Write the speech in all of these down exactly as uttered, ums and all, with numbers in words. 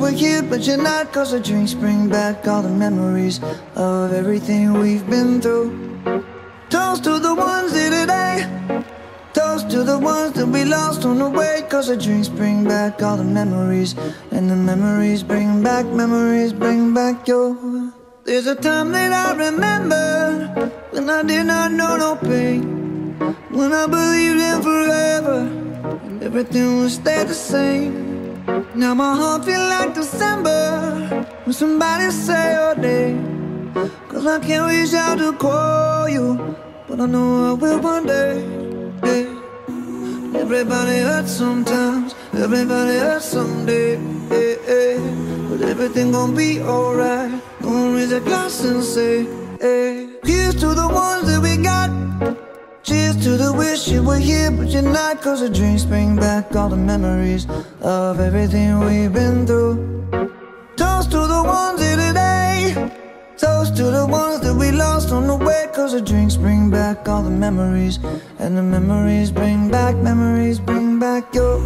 were here, but you're not. Cause the drinks bring back all the memories of everything we've been through. Toast to the ones here today. Toast to the ones that we lost on the way. Cause the drinks bring back all the memories, and the memories bring back, memories bring back your. There's a time that I remember when I did not know no pain, when I believed in forever and everything would stay the same. Now my heart feel like December when somebody say your name. Cause I can't reach out to call you, but I know I will one day, yeah. Everybody hurts sometimes, everybody hurts someday, yeah, yeah. But everything gon' be alright. Gonna raise a glass and say, hey. Here's to the ones that we got. Cheers to the wish you were here, but you're not. Cause the drinks bring back all the memories of everything we've been through. Toast to the ones here today. Toast to the ones that we lost on the way. Cause the drinks bring back all the memories, and the memories bring back, memories bring back your.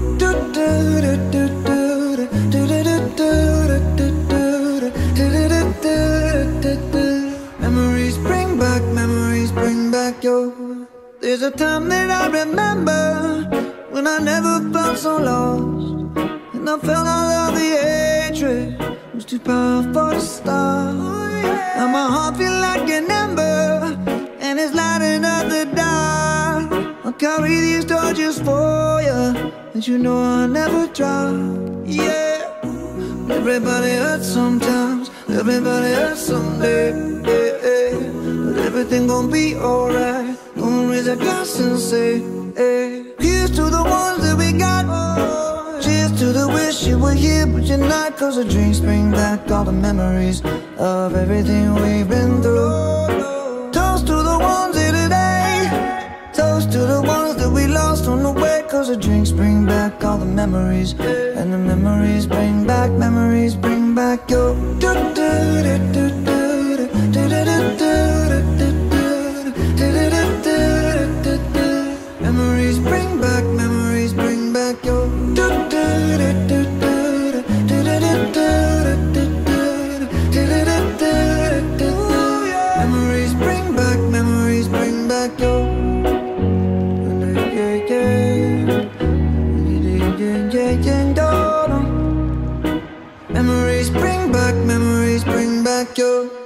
Memories bring back, memories bring back your. There's a time that I remember when I never felt so lost, and I felt all of the hatred was too powerful to stop. Now my heart feel like an ember, and it's lighting up the dark. I'll carry these torches for you, and you know I'll never drop. Yeah. Everybody hurts sometimes, everybody hurts someday, yeah, yeah. But everything gon' be alright. Gonna raise a glass and say, hey. Here's to the ones that we got. Cheers to the wish you were here, but you're not. Cause the drinks bring back all the memories of everything we've been through. Toast to the ones here today. Toast to the ones that we lost on the way. Cause the drinks bring back all the memories, and the memories bring back, memories bring back your. Memories bring back, memories bring back your. Memories bring back, memories bring back your. Memories bring back, memories bring back your.